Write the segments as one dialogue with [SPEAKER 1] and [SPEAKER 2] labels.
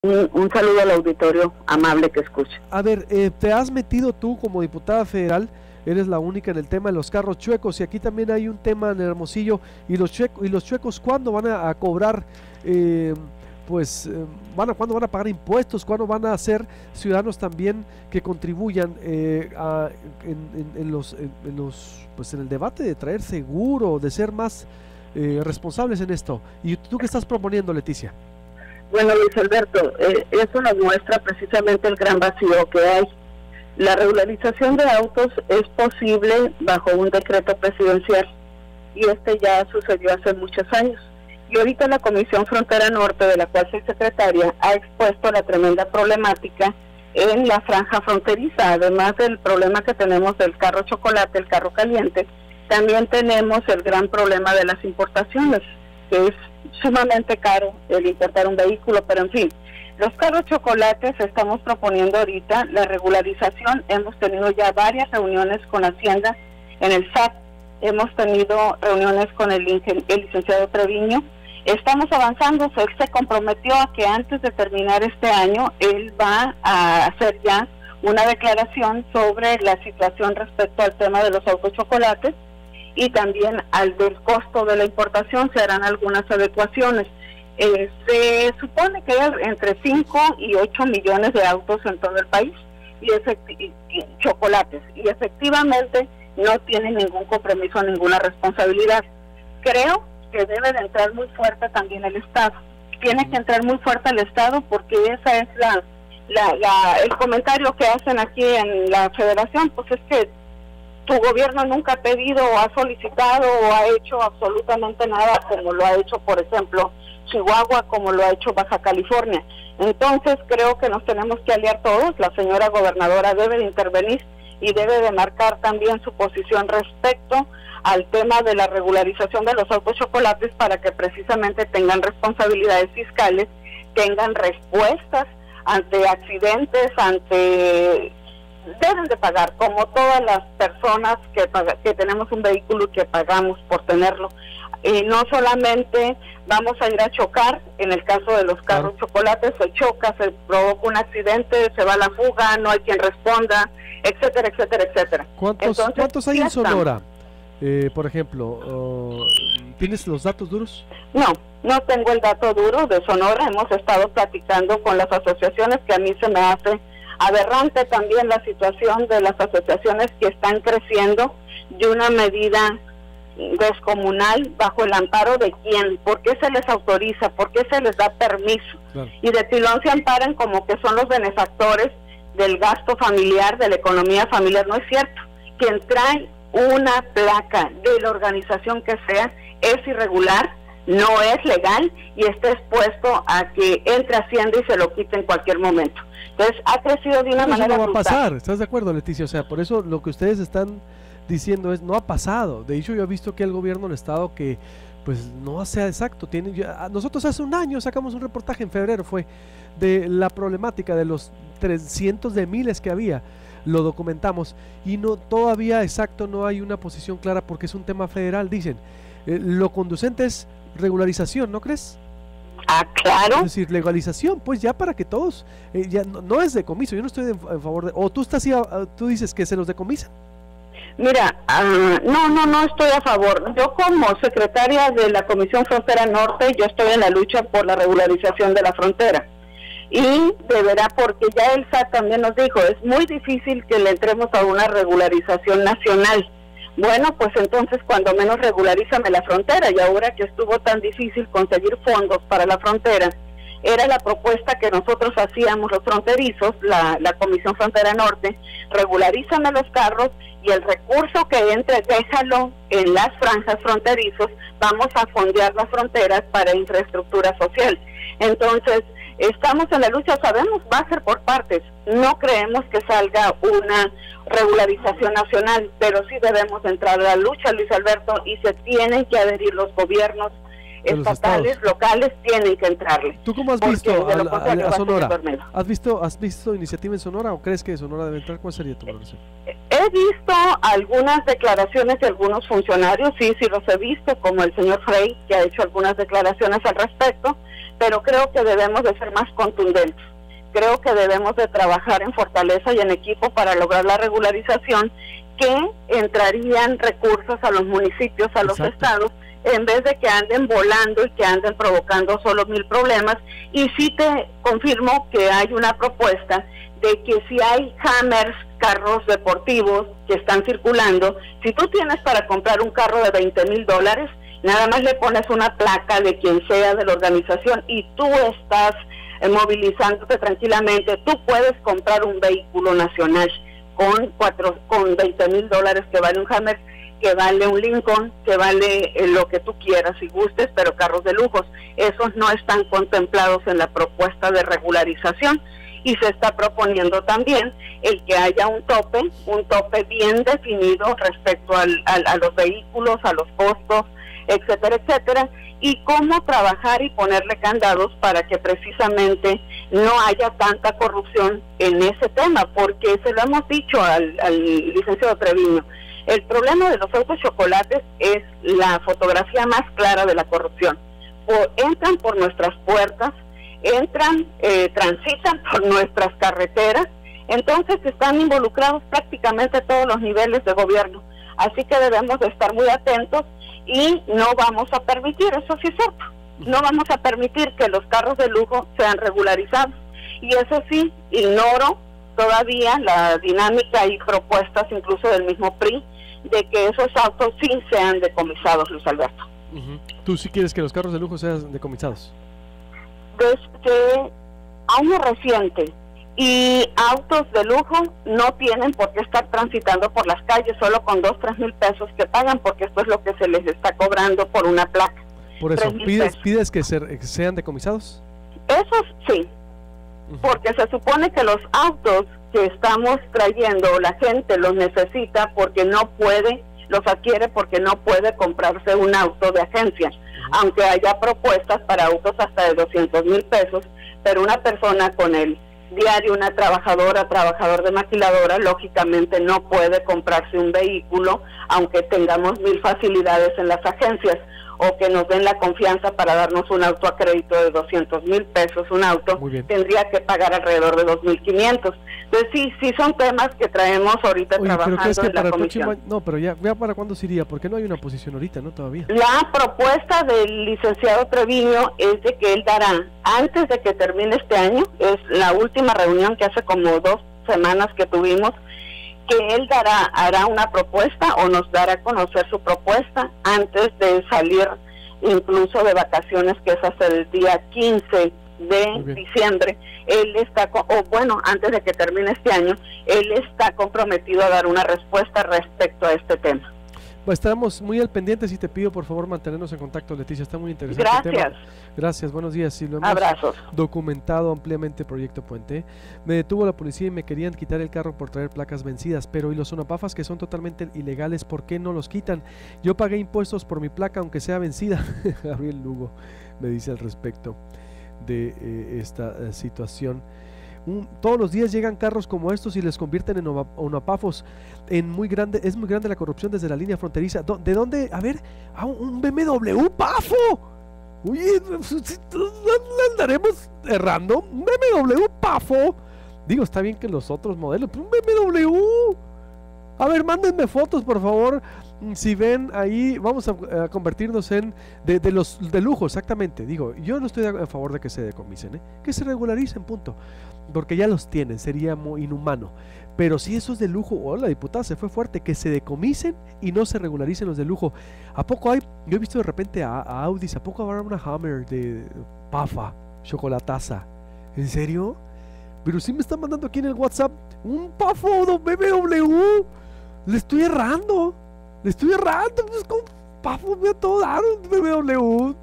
[SPEAKER 1] Un saludo al auditorio amable que escucha.
[SPEAKER 2] A ver, te has metido tú como diputada federal, eres la única en el tema de los carros chuecos, y aquí también hay un tema en Hermosillo, y los chuecos, ¿cuándo van a cobrar? ¿Cuándo van a pagar impuestos? ¿Cuándo van a ser ciudadanos también que contribuyan en el debate de traer seguro, de ser más responsables en esto? ¿Y tú qué estás proponiendo, Leticia?
[SPEAKER 1] Bueno, Luis Alberto, eso nos muestra precisamente el gran vacío que hay. La regularización de autos es posible bajo un decreto presidencial, y este ya sucedió hace muchos años. Y ahorita la Comisión Frontera Norte, de la cual soy secretaria, ha expuesto la tremenda problemática en la franja fronteriza. Además del problema que tenemos del carro chocolate, el carro caliente, también tenemos el gran problema de las importaciones, que es sumamente caro el importar un vehículo, pero en fin, los carros chocolates estamos proponiendo ahorita la regularización. Hemos tenido ya varias reuniones con Hacienda en el SAT, hemos tenido reuniones con el licenciado Treviño, estamos avanzando. Él se comprometió a que antes de terminar este año, él va a hacer ya una declaración sobre la situación respecto al tema de los autos chocolates, y también al del costo de la importación se harán algunas adecuaciones. Se supone que hay entre 5 y 8 millones de autos en todo el país, y chocolates, y efectivamente no tienen ningún compromiso, ninguna responsabilidad. Creo que debe de entrar muy fuerte también el Estado. Tiene que entrar muy fuerte el Estado, porque esa es el comentario que hacen aquí en la Federación, pues es que tu gobierno nunca ha pedido o ha solicitado o ha hecho absolutamente nada, como lo ha hecho, por ejemplo, Chihuahua, como lo ha hecho Baja California. Entonces creo que nos tenemos que aliar todos. La señora gobernadora debe de intervenir y debe de marcar también su posición respecto al tema de la regularización de los autos chocolates, para que precisamente tengan responsabilidades fiscales, tengan respuestas ante accidentes, deben de pagar, como todas las personas que tenemos un vehículo y que pagamos por tenerlo. No solamente vamos a ir a chocar, en el caso de los carros chocolates, se choca, se provoca un accidente, se va a la fuga, no hay quien responda, etcétera, etcétera, etcétera.
[SPEAKER 2] ¿Cuántos hay en Sonora? Por ejemplo, ¿tienes los datos duros?
[SPEAKER 1] No tengo el dato duro de Sonora. Hemos estado platicando con las asociaciones, que a mí se me hace aberrante también la situación de las asociaciones que están creciendo de una medida descomunal, bajo el amparo de quién, por qué se les autoriza, por qué se les da permiso, claro. Y de pilón se amparan como que son los benefactores del gasto familiar, de la economía familiar. No es cierto. Quien trae una placa de la organización que sea es irregular, no es legal, y está expuesto a que entre Hacienda y se lo quite en cualquier momento. Entonces ha crecido de una manera
[SPEAKER 2] no va a pasar. ¿Estás de acuerdo, Leticia? O sea, por eso lo que ustedes están diciendo no ha pasado. De hecho, yo he visto que el gobierno del estado, que pues no sea exacto, nosotros hace un año sacamos un reportaje, en febrero fue, de la problemática de los 300 de miles que había, lo documentamos, y todavía exacto no hay una posición clara, porque es un tema federal. Dicen, lo conducente es regularización, ¿no crees?
[SPEAKER 1] Claro.
[SPEAKER 2] Es decir, legalización, pues ya, para que todos, ya no es decomiso. Yo no estoy en favor de, o tú dices que se los decomisan.
[SPEAKER 1] Mira, no estoy a favor. Yo, como secretaria de la Comisión Frontera Norte, yo estoy en la lucha por la regularización de la frontera. Y de verdad, porque ya el SAT también nos dijo, es muy difícil que le entremos a una regularización nacional. Bueno, pues entonces cuando menos regularízame la frontera. Y ahora que estuvo tan difícil conseguir fondos para la frontera, era la propuesta que nosotros hacíamos los fronterizos, la Comisión Frontera Norte: regularízame los carros, y el recurso que entre, déjalo en las franjas fronterizos, vamos a fondear las fronteras para infraestructura social. Entonces, estamos en la lucha, sabemos, va a ser por partes. No creemos que salga una regularización nacional, pero sí debemos entrar a la lucha, Luis Alberto, y se tienen que adherir los gobiernos estatales, locales, tienen que entrarle.
[SPEAKER 2] ¿Tú cómo has visto a Sonora? ¿Has visto iniciativa en Sonora, o crees que Sonora debe entrar? ¿Cuál sería tu valoración?
[SPEAKER 1] He visto algunas declaraciones de algunos funcionarios, sí los he visto, como el señor Frey, que ha hecho algunas declaraciones al respecto, pero creo que debemos de ser más contundentes. Creo que debemos de trabajar en fortaleza y en equipo para lograr la regularización, que entrarían recursos a los municipios, a los estados, en vez de que anden volando y que anden provocando solo 1000 problemas. Y sí te confirmo que hay una propuesta de que si hay Hammers, carros deportivos que están circulando, si tú tienes para comprar un carro de $20,000, nada más le pones una placa de quien sea de la organización y tú estás movilizándote tranquilamente, tú puedes comprar un vehículo nacional con $20,000 que vale un Hammer, que vale un Lincoln, que vale lo que tú quieras y gustes, pero carros de lujos. Esos no están contemplados en la propuesta de regularización, y se está proponiendo también el que haya un tope bien definido respecto a los vehículos, a los costos, etcétera, etcétera, y cómo trabajar y ponerle candados para que precisamente no haya tanta corrupción en ese tema, porque se lo hemos dicho al licenciado Treviño, el problema de los autos chocolates es la fotografía más clara de la corrupción. Entran por nuestras puertas, transitan por nuestras carreteras, entonces están involucrados prácticamente todos los niveles de gobierno, así que debemos de estar muy atentos y no vamos a permitir, eso sí es cierto, no vamos a permitir que los carros de lujo sean regularizados, y eso sí, ignoro todavía la dinámica y propuestas incluso del mismo PRI de que esos autos sí sean decomisados, Luis Alberto.
[SPEAKER 2] ¿Tú sí quieres que los carros de lujo sean decomisados?
[SPEAKER 1] Desde año reciente, y autos de lujo no tienen por qué estar transitando por las calles solo con 2-3 mil pesos que pagan, porque esto es lo que se les está cobrando por una placa.
[SPEAKER 2] Por eso, ¿pides que sean decomisados?
[SPEAKER 1] Esos sí, porque se supone que los autos que estamos trayendo, la gente los necesita porque no puede, los adquiere porque no puede comprarse un auto de agencia, aunque haya propuestas para autos hasta de 200,000 pesos, pero una persona con el diario, una trabajador de maquiladora, lógicamente no puede comprarse un vehículo, aunque tengamos 1000 facilidades en las agencias, o que nos den la confianza para darnos un auto a crédito de 200,000 pesos, un auto, tendría que pagar alrededor de 2,500. Entonces sí son temas que traemos ahorita. Oye, trabajando
[SPEAKER 2] pero que
[SPEAKER 1] en la comisión.
[SPEAKER 2] No, pero ya para cuándo se iría, porque no hay una posición ahorita, ¿no? Todavía.
[SPEAKER 1] La propuesta del licenciado Treviño es de que él dará, antes de que termine este año, es la última reunión que hace como 2 semanas que tuvimos, que él hará una propuesta o nos dará a conocer su propuesta antes de salir incluso de vacaciones, que es hasta el día 15 de diciembre. Él está, antes de que termine este año, él está comprometido a dar una respuesta respecto a este tema.
[SPEAKER 2] Pues estamos muy al pendiente, y te pido por favor mantenernos en contacto, Leticia, está muy interesante.
[SPEAKER 1] Gracias.
[SPEAKER 2] Gracias, buenos días. Sí, lo hemos
[SPEAKER 1] Abrazos.
[SPEAKER 2] documentado ampliamente Proyecto Puente. Me detuvo la policía y me querían quitar el carro por traer placas vencidas, pero ¿y los sonapafas que son totalmente ilegales, por qué no los quitan? Yo pagué impuestos por mi placa aunque sea vencida. Gabriel Lugo me dice al respecto de esta situación. Todos los días llegan carros como estos y les convierten en onapafos. Es muy grande la corrupción desde la línea fronteriza. ¿De dónde? A ver, un BMW pafo. Oye, andaremos errando. Un BMW pafo. Digo, está bien que los otros modelos, pero un BMW. A ver, mándenme fotos, por favor. Si ven ahí, vamos a convertirnos en de los de lujo, exactamente. Digo, yo no estoy a favor de que se decomisen, que se regularicen, punto. Porque ya los tienen, sería muy inhumano. Pero si esos de lujo, la diputada se fue fuerte, que se decomisen y no se regularicen los de lujo. ¿A poco hay? Yo he visto de repente a Audis, ¿a poco habrá una Hammer de Pafa, chocolataza? ¿En serio? Pero sí me están mandando aquí en el WhatsApp un Pafo de BMW. Le estoy errando, pues con Pafo me a todo dar un BMW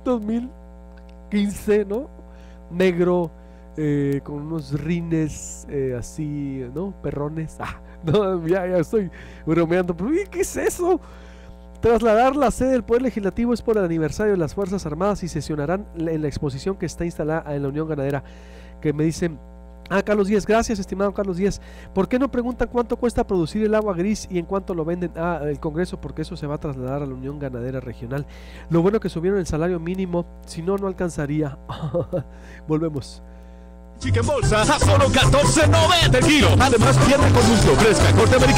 [SPEAKER 2] 2015, ¿no? Negro, con unos rines así, ¿no? Perrones. No, ya estoy bromeando, pero ¿qué es eso? Trasladar la sede del Poder Legislativo es por el aniversario de las Fuerzas Armadas y sesionarán en la exposición que está instalada en la Unión Ganadera, que me dicen Carlos Díez, gracias, estimado Carlos Díez. ¿Por qué no preguntan cuánto cuesta producir el agua gris y en cuánto lo venden? El Congreso, porque eso se va a trasladar a la Unión Ganadera Regional. Lo bueno que subieron el salario mínimo, si no, no alcanzaría. Volvemos.
[SPEAKER 3] Chicken bolsa a solo $14.90 el kilo. Además, viene con muslo fresca corte americana.